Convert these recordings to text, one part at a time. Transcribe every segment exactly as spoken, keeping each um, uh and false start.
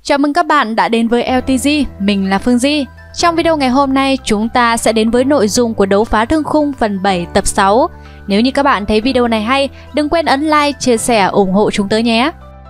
Chào mừng các bạn đã đến với lờ tê giê, mình là Phương Di. Trong video ngày hôm nay, chúng ta sẽ đến với nội dung của đấu phá thương khung phần bảy tập sáu. Nếu như các bạn thấy video này hay, đừng quên ấn like, chia sẻ, ủng hộ chúng tớ nhé.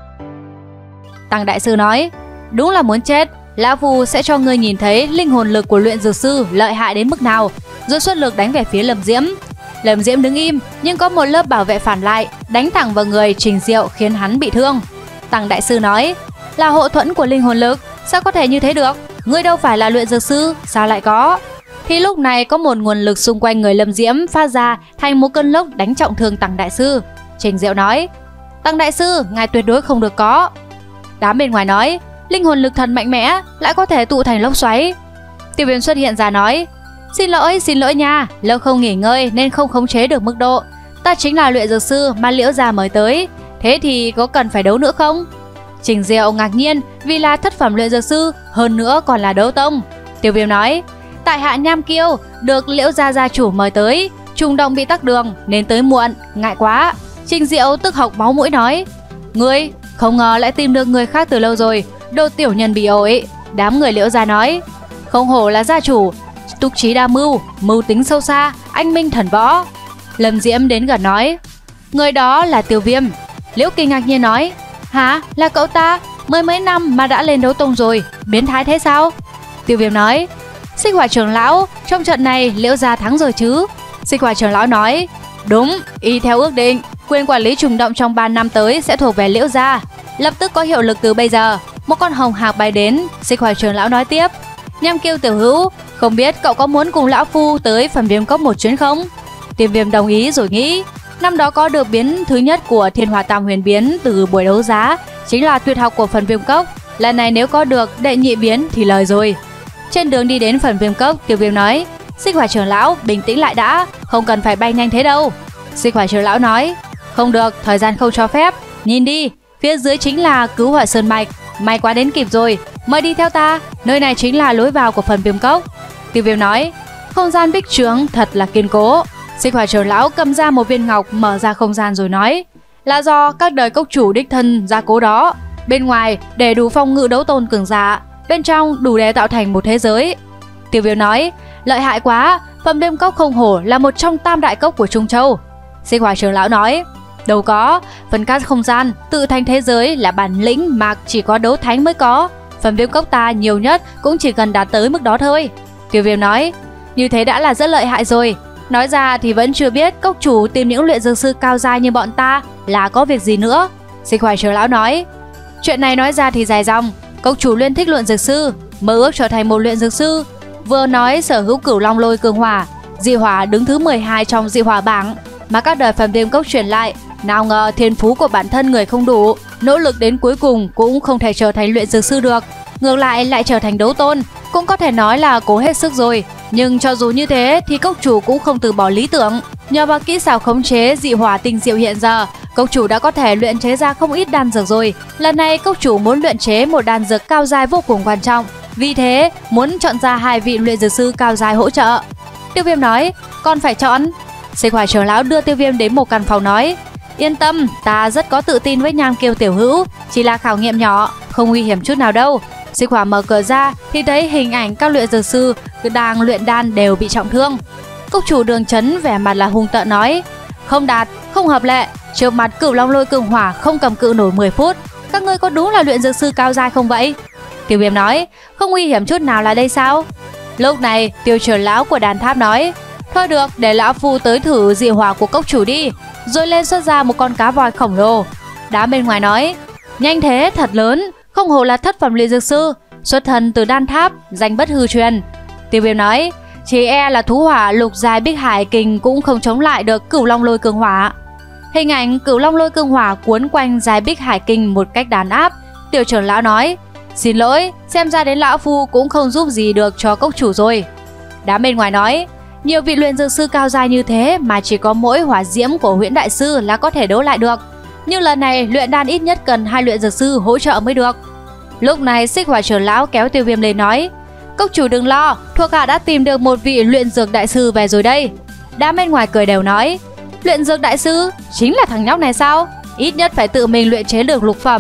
Tăng Đại Sư nói, đúng là muốn chết, Lão Phu sẽ cho ngươi nhìn thấy linh hồn lực của luyện dược sư lợi hại đến mức nào, rồi xuất lực đánh về phía Lâm Diễm. Lâm Diễm đứng im, nhưng có một lớp bảo vệ phản lại, đánh thẳng vào người Trình Diệu khiến hắn bị thương. Tăng Đại Sư nói, là hộ thuẫn của linh hồn lực, sao có thể như thế được? Ngươi đâu phải là luyện dược sư, sao lại có? Thì lúc này có một nguồn lực xung quanh người Lâm Diễm phát ra thành một cơn lốc đánh trọng thương Tăng Đại Sư. Trình Diệu nói, Tăng Đại Sư, ngài tuyệt đối không được có. Đám bên ngoài nói, linh hồn lực thần mạnh mẽ, lại có thể tụ thành lốc xoáy. Tiêu Viêm xuất hiện ra nói, xin lỗi, xin lỗi nha, lâu không nghỉ ngơi nên không khống chế được mức độ. Ta chính là luyện dược sư mà Liễu gia mời tới, thế thì có cần phải đấu nữa không? Trình Diệu ngạc nhiên vì là thất phẩm luyện dược sư, hơn nữa còn là đấu tông. Tiêu Viêm nói, tại hạ Nham Kiêu được Liễu gia gia chủ mời tới, trùng động bị tắc đường nên tới muộn, ngại quá. Trình Diệu tức hộc máu mũi nói, ngươi không ngờ lại tìm được người khác từ lâu rồi, đồ tiểu nhân bị ổi. Đám người Liễu gia nói, không hổ là gia chủ, túc trí đa mưu, mưu tính sâu xa, anh minh thần võ. Lâm Diễm đến gần nói, người đó là Tiêu Viêm. Liễu Kỳ ngạc nhiên nói, hả, là cậu ta? Mới mấy năm mà đã lên đấu tông rồi, biến thái thế sao? Tiêu Viêm nói, Xích Hỏa trưởng lão, trong trận này Liễu gia thắng rồi chứ? Xích Hỏa trưởng lão nói, đúng, y theo ước định, quyền quản lý trùng động trong ba năm tới sẽ thuộc về Liễu gia, lập tức có hiệu lực từ bây giờ. Một con hồng hạc bay đến. Xích Hỏa trưởng lão nói tiếp, Nham Kiêu tiểu hữu, không biết cậu có muốn cùng lão phu tới Phần Viêm Cốc một chuyến không? Tiêu Viêm đồng ý rồi nghĩ, năm đó có được biến thứ nhất của Thiên Hỏa Tam Huyền biến từ buổi đấu giá, chính là tuyệt học của Phần Viêm Cốc. Lần này nếu có được đệ nhị biến thì lời rồi. Trên đường đi đến Phần Viêm Cốc, Tiêu Viêm nói, Xích Hỏa trưởng lão, bình tĩnh lại đã, không cần phải bay nhanh thế đâu. Xích Hỏa trưởng lão nói, không được, thời gian không cho phép. Nhìn đi, phía dưới chính là Cứu Hỏa Sơn Mạch, may quá đến kịp rồi, mời đi theo ta, nơi này chính là lối vào của Phần Viêm Cốc. Tiêu Viêm nói, không gian bích trướng thật là kiên cố. Xích Hỏa trưởng lão cầm ra một viên ngọc, mở ra không gian rồi nói, là do các đời cốc chủ đích thân gia cố đó. Bên ngoài để đủ phòng ngự đấu tôn cường giả, bên trong đủ để tạo thành một thế giới. Tiêu Viêm nói, lợi hại quá, Phần Viêm Cốc không hổ là một trong tam đại cốc của Trung Châu. Xích Hỏa trưởng lão nói, đâu có, phân cắt không gian, tự thành thế giới là bản lĩnh mà chỉ có đấu thánh mới có. Phần Viêm Cốc ta nhiều nhất cũng chỉ cần đạt tới mức đó thôi. Tiêu Viêm nói, như thế đã là rất lợi hại rồi. Nói ra thì vẫn chưa biết cốc chủ tìm những luyện dược sư cao giai như bọn ta là có việc gì nữa. Xích Hỏa trưởng lão nói, chuyện này nói ra thì dài dòng. Cốc chủ luôn thích luyện dược sư, mơ ước trở thành một luyện dược sư. Vừa nói sở hữu Cửu Long Lôi Cường Hỏa, dị hỏa đứng thứ mười hai trong dị hỏa bảng mà các đời Phần Viêm Cốc truyền lại. Nào ngờ thiên phú của bản thân người không đủ, nỗ lực đến cuối cùng cũng không thể trở thành luyện dược sư được, ngược lại lại trở thành đấu tôn, cũng có thể nói là cố hết sức rồi. Nhưng cho dù như thế thì cốc chủ cũng không từ bỏ lý tưởng. Nhờ vào kỹ xảo khống chế dị hỏa tinh diệu hiện giờ, cốc chủ đã có thể luyện chế ra không ít đan dược rồi. Lần này cốc chủ muốn luyện chế một đan dược cao giai vô cùng quan trọng, vì thế muốn chọn ra hai vị luyện dược sư cao giai hỗ trợ. Tiêu Viêm nói, con phải chọn. Xích Hỏa trưởng lão đưa Tiêu Viêm đến một căn phòng nói, yên tâm, ta rất có tự tin với Nham Kiêu tiểu hữu, chỉ là khảo nghiệm nhỏ, không nguy hiểm chút nào đâu. Xích Hỏa mở cửa ra thì thấy hình ảnh các luyện dược sư đang luyện đan đều bị trọng thương. Cốc chủ Đường Chấn vẻ mặt là hung tợn nói, không đạt, không hợp lệ, trước mặt Cửu Long Lôi Cường Hỏa không cầm cự nổi mười phút, các ngươi có đúng là luyện dược sư cao giai không vậy? Tiêu Viêm nói, không nguy hiểm chút nào là đây sao? Lúc này Tiêu trưởng lão của đàn tháp nói, thôi được, để lão phu tới thử dị hỏa của cốc chủ đi, rồi lên xuất ra một con cá voi khổng lồ. Đám bên ngoài nói, nhanh thế, thật lớn, không hổ là thất phẩm luyện dược sư, xuất thân từ đan tháp, danh bất hư truyền. Tiêu Viêm nói, chỉ e là thú hỏa lục giai Bích Hải Kình cũng không chống lại được Cửu Long Lôi Cường Hỏa. Hình ảnh Cửu Long Lôi Cường Hỏa cuốn quanh giai Bích Hải Kình một cách đàn áp. Tiểu trưởng lão nói, xin lỗi, xem ra đến lão phu cũng không giúp gì được cho cốc chủ rồi. Đám bên ngoài nói, nhiều vị luyện dược sư cao giai như thế mà chỉ có mỗi hỏa diễm của Huyễn đại sư là có thể đấu lại được, nhưng lần này luyện đan ít nhất cần hai luyện dược sư hỗ trợ mới được. Lúc này Xích Hỏa trưởng lão kéo Tiêu Viêm lên nói, cốc chủ đừng lo, thuộc hạ đã tìm được một vị luyện dược đại sư về rồi đây. Đám bên ngoài cười đều nói, luyện dược đại sư chính là thằng nhóc này sao? Ít nhất phải tự mình luyện chế được lục phẩm,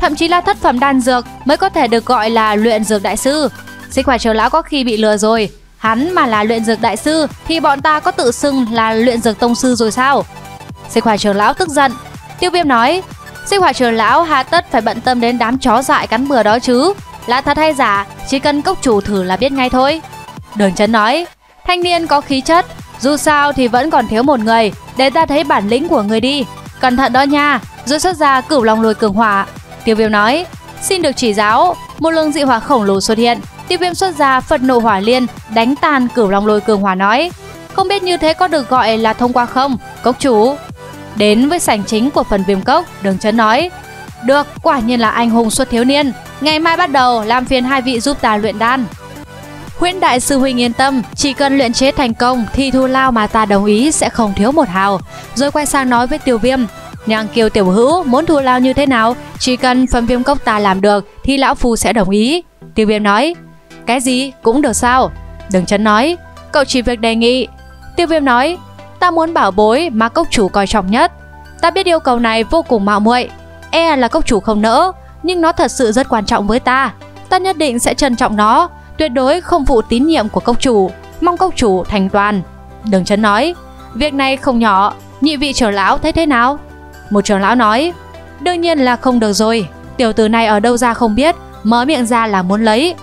thậm chí là thất phẩm đan dược mới có thể được gọi là luyện dược đại sư. Xích Hỏa trưởng lão có khi bị lừa rồi, hắn mà là luyện dược đại sư thì bọn ta có tự xưng là luyện dược tông sư rồi sao? Xích Hỏa trưởng lão tức giận. Tiêu Viêm nói, Xích Hỏa trưởng lão hà tất phải bận tâm đến đám chó dại cắn bừa đó chứ, là thật hay giả chỉ cần cốc chủ thử là biết ngay thôi. Đường Chấn nói, thanh niên có khí chất, dù sao thì vẫn còn thiếu một người, để ta thấy bản lĩnh của người đi, cẩn thận đó nha. Rồi xuất ra Cửu Long Lôi Cường Hỏa. Tiêu Viêm nói, xin được chỉ giáo. Một luồng dị hỏa khổng lồ xuất hiện. Tiêu Viêm xuất ra Phật Nộ Hỏa Liên đánh tan Cửu Long Lôi Cường Hỏa, nói, không biết như thế có được gọi là thông qua không, cốc chủ? Đến với sảnh chính của phần Viêm Cốc, Đường Chấn nói, được, quả nhiên là anh hùng xuất thiếu niên. Ngày mai bắt đầu làm phiền hai vị giúp ta luyện đan. Huyễn đại sư huynh yên tâm, chỉ cần luyện chế thành công thì thù lao mà ta đồng ý sẽ không thiếu một hào. Rồi quay sang nói với Tiêu Viêm, Nhang Kiều tiểu hữu muốn thù lao như thế nào, chỉ cần phần Viêm Cốc ta làm được thì lão phu sẽ đồng ý. Tiêu Viêm nói, cái gì cũng được sao? Đường Chấn nói, cậu chỉ việc đề nghị. Tiêu Viêm nói, ta muốn bảo bối mà cốc chủ coi trọng nhất. Ta biết yêu cầu này vô cùng mạo muội, e là cốc chủ không nỡ, nhưng nó thật sự rất quan trọng với ta. Ta nhất định sẽ trân trọng nó, tuyệt đối không phụ tín nhiệm của cốc chủ, mong cốc chủ thành toàn. Đường Chấn nói, việc này không nhỏ, nhị vị trưởng lão thấy thế nào? Một trưởng lão nói, đương nhiên là không được rồi, tiểu tử này ở đâu ra không biết, mở miệng ra là muốn lấy.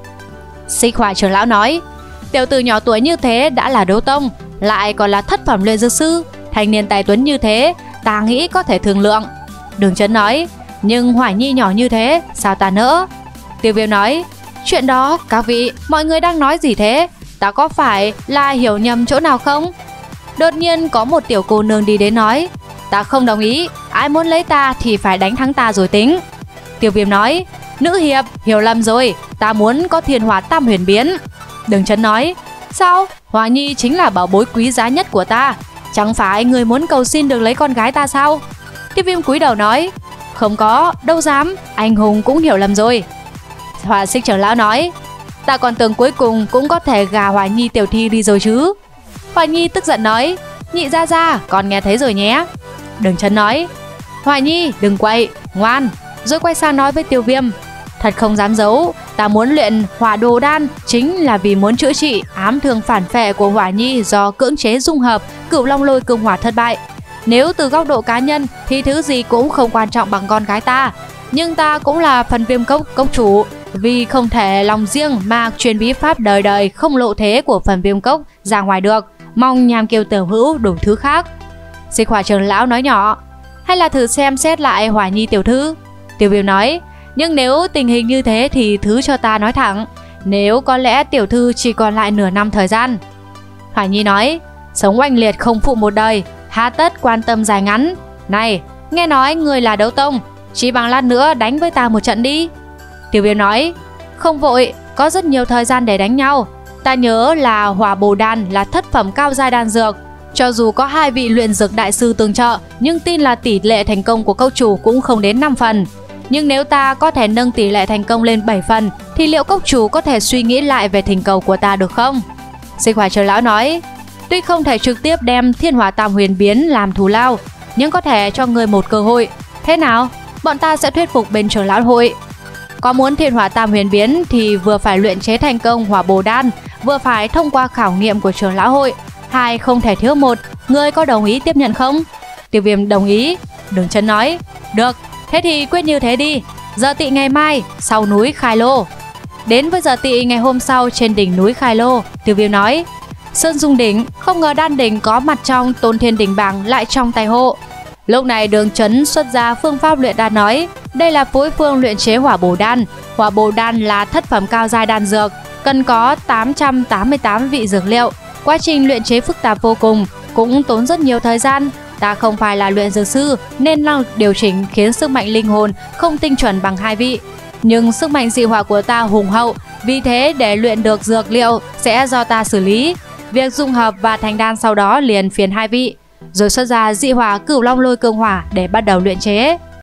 Xích Hỏa trưởng lão nói, tiểu tử nhỏ tuổi như thế đã là đấu tông, lại còn là thất phẩm luyện dược sư, thanh niên tài tuấn như thế, ta nghĩ có thể thương lượng. Đường Chấn nói, nhưng Hỏa Nhi nhỏ như thế, sao ta nỡ? Tiêu Viêm nói, chuyện đó, các vị, mọi người đang nói gì thế? Ta có phải là hiểu nhầm chỗ nào không? Đột nhiên có một tiểu cô nương đi đến nói, ta không đồng ý, ai muốn lấy ta thì phải đánh thắng ta rồi tính. Tiêu Viêm nói, nữ hiệp, hiểu lầm rồi, ta muốn có Thiên Hỏa Tam Huyền Biến. Đường Chấn nói, sao? Hỏa Nhi chính là bảo bối quý giá nhất của ta, chẳng phải người muốn cầu xin được lấy con gái ta sao? Tiêu Viêm cúi đầu nói, không có, đâu dám, anh hùng cũng hiểu lầm rồi. Hỏa Xích trưởng lão nói, ta còn tưởng cuối cùng cũng có thể gà Hỏa Nhi tiểu thi đi rồi chứ. Hỏa Nhi tức giận nói, nhị gia gia, con nghe thấy rồi nhé. Đường Chấn nói, Hỏa Nhi đừng quậy, ngoan. Rồi quay sang nói với Tiêu Viêm, thật không dám giấu, ta muốn luyện hỏa đồ đan chính là vì muốn chữa trị ám thương phản phệ của Hỏa Nhi do cưỡng chế dung hợp Cửu Long Lôi Cường Hỏa thất bại. Nếu từ góc độ cá nhân thì thứ gì cũng không quan trọng bằng con gái ta, nhưng ta cũng là phần Viêm Cốc cốc chủ, vì không thể lòng riêng mà truyền bí pháp đời đời không lộ thế của phần Viêm Cốc ra ngoài được, mong Nham Kiều tiểu hữu đủ thứ khác. Xích Hỏa trưởng lão nói nhỏ, hay là thử xem xét lại Hỏa Nhi tiểu thư. Tiêu Viêm nói, nhưng nếu tình hình như thế thì thứ cho ta nói thẳng, nếu có lẽ tiểu thư chỉ còn lại nửa năm thời gian. Hỏa Nhi nói, sống oanh liệt không phụ một đời, há tất quan tâm dài ngắn. Này, nghe nói người là đấu tông, chỉ bằng lát nữa đánh với ta một trận đi. Tiêu Viêm nói, không vội, có rất nhiều thời gian để đánh nhau. Ta nhớ là hỏa bồ đan là thất phẩm cao giai đan dược, cho dù có hai vị luyện dược đại sư tương trợ, nhưng tin là tỷ lệ thành công của cốc chủ cũng không đến năm phần. Nhưng nếu ta có thể nâng tỷ lệ thành công lên bảy phần, thì liệu cốc chủ có thể suy nghĩ lại về thỉnh cầu của ta được không? Xích Hỏa trưởng lão nói, tuy không thể trực tiếp đem Thiên Hỏa Tam Huyền Biến làm thù lao, nhưng có thể cho người một cơ hội. Thế nào? Bọn ta sẽ thuyết phục bên trưởng lão hội. Có muốn Thiên Hỏa Tam Huyền Biến thì vừa phải luyện chế thành công hỏa bồ đan, vừa phải thông qua khảo nghiệm của trưởng lão hội, hai không thể thiếu một. Ngươi có đồng ý tiếp nhận không? Tiêu Viêm đồng ý. Đường Chấn nói, được, thế thì quyết như thế đi. Giờ tị ngày mai sau núi Khai Lô. Đến với giờ tị ngày hôm sau trên đỉnh núi Khai Lô, Tiêu Viêm nói, Sơn Dung đỉnh, không ngờ đan đỉnh có mặt trong, Tôn Thiên đỉnh bảng lại trong tay hộ. Lúc này Đường Chấn xuất ra phương pháp luyện đan, nói, đây là phối phương luyện chế hỏa bồ đan. Hỏa bồ đan là thất phẩm cao giai đan dược, cần có tám trăm tám mươi tám vị dược liệu. Quá trình luyện chế phức tạp vô cùng, cũng tốn rất nhiều thời gian. Ta không phải là luyện dược sư nên năng lực điều chỉnh khiến sức mạnh linh hồn không tinh chuẩn bằng hai vị. Nhưng sức mạnh dị hỏa của ta hùng hậu, vì thế để luyện được dược liệu sẽ do ta xử lý. Việc dung hợp và thành đan sau đó liền phiền hai vị. Rồi xuất ra dị hỏa Cửu Long Lôi Cường Hỏa để bắt đầu luyện chế.